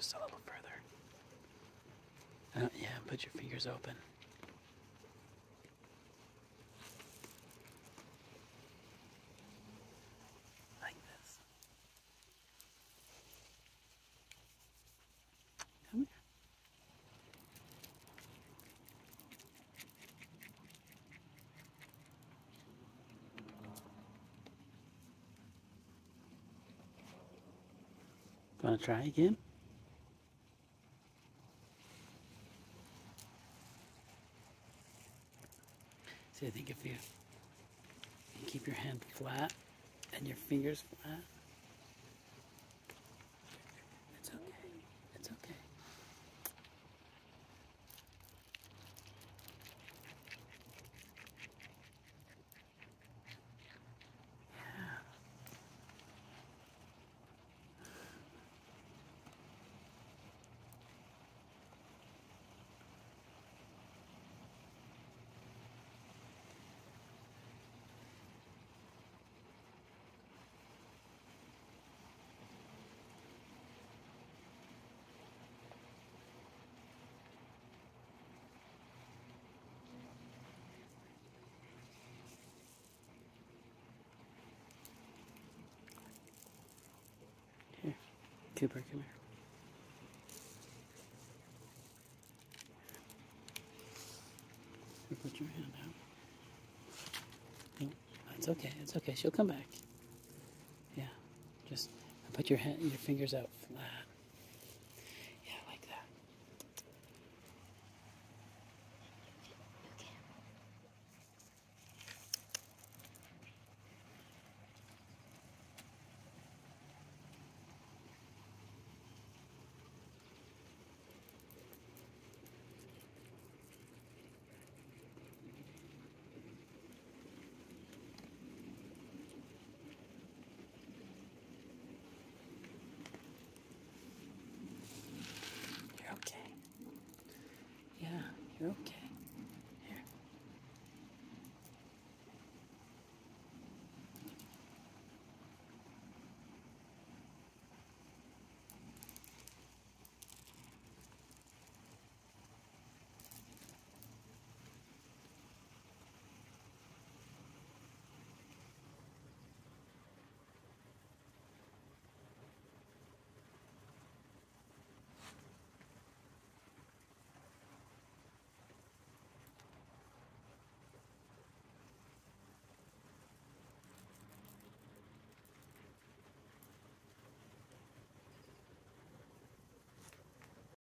just a little further. Yeah, put your fingers open. Like this. Come here. Want to try again? See, I think if you keep your hand flat and your fingers flat, it's okay. It's okay. Yeah. Here, Cooper, come here. Put your hand out. No, it's okay. It's okay. She'll come back. Yeah, just put your fingers out flat. Yeah, like that. You're okay. Yeah, you're okay.